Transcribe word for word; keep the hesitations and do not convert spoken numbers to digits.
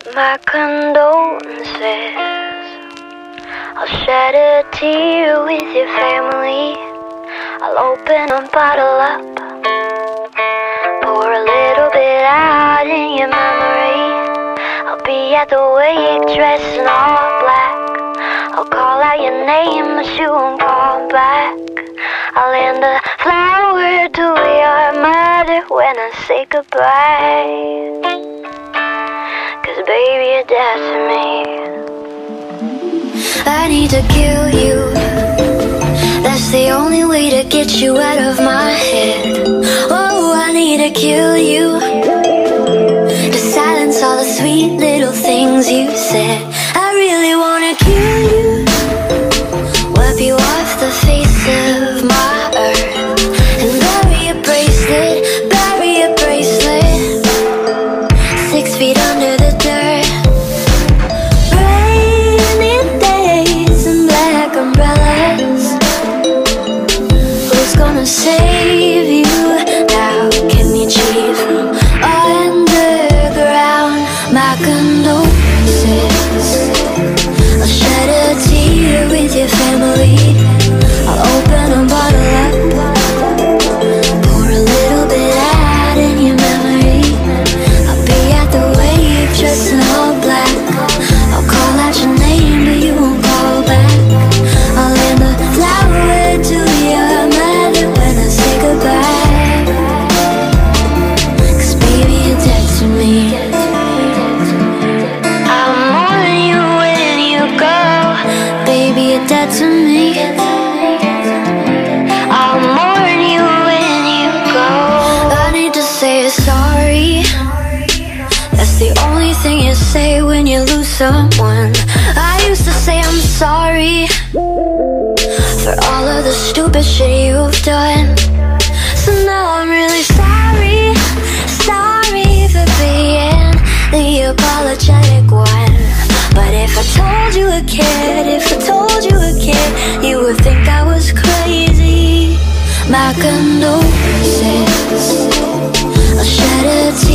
My condolences. I'll shed a tear with your family. I'll open a bottle up, pour a little bit out in your memory. I'll be at the wake dressed in all black. I'll call out your name but you won't call back. I'll hand a flower to your mother when I say goodbye. Cause baby, you're dead to me. I need to kill you. That's the only way to get you out of my head. Oh, I need to kill you, to silence all the sweet little things you said. I really wanna kill you, wipe you off the face of my earth, and bury a bracelet, bury a bracelet, six feet under the dirt. Rainy days and black umbrellas. Who's gonna save you now? Get me cheap from underground. My condolences. I'll shed a tear with your family. I'll open a bottle up, pour a little bit out in your memory. I'll be at the wake dressed in all black. I'll call out your name but you won't call back. I'll hand a flower to your mother when I say goodbye. Cause baby, you're dead to me. I'll mourn you when you go. Baby, you're dead to me. I'll mourn you when you go. I need to say sorry. That's the only thing you say when you lose someone. I used to say I'm sorry for all of the stupid shit you've done. So now I'm really sorry, sorry for being the apologetic one. But if I told you again, if I told you again, you would think I was crazy. My condolences. I'll shed a tear